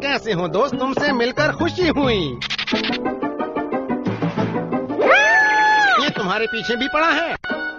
कैसे हो दोस्त? तुमसे मिलकर खुशी हुई। ये तुम्हारे पीछे भी पड़ा है।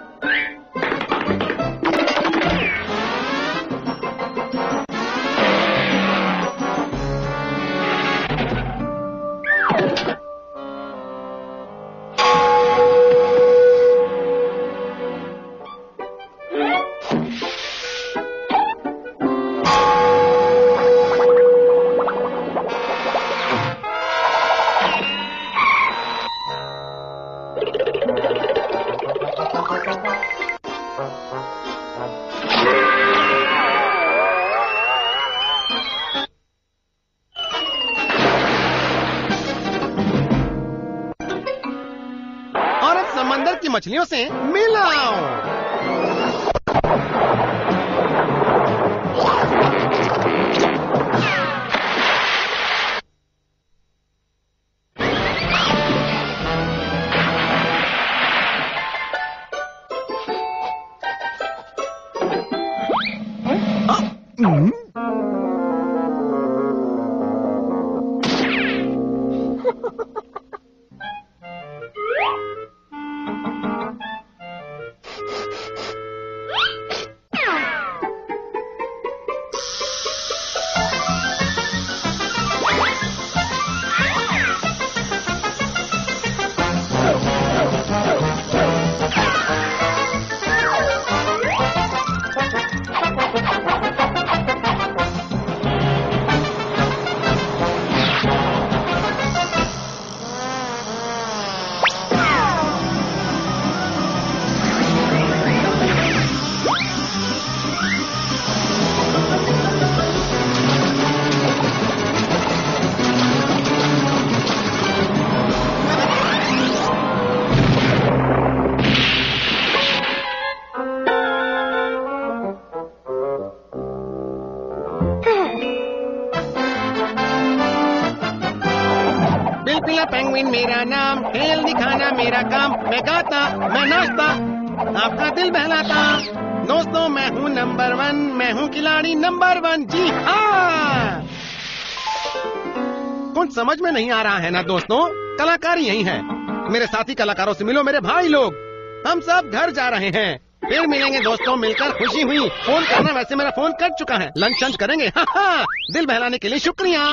समंदर की मछलियों से मिलाओ। बिलबिला पेंगुइन मेरा नाम, खेल दिखाना मेरा काम। मैं गाता, मैं नाचता, आपका दिल बहलाता। दोस्तों मैं हूँ नंबर 1, मैं हूँ खिलाड़ी नंबर 1। जी हाँ। कुछ समझ में नहीं आ रहा है ना दोस्तों? कलाकार यही है। मेरे साथी कलाकारों से मिलो मेरे भाई लोग। हम सब घर जा रहे हैं, फिर मिलेंगे दोस्तों। मिलकर खुशी हुई। फोन करना, वैसे मेरा फोन कट चुका है। लंच करेंगे। हाँ हाँ, दिल बहलाने के लिए शुक्रिया।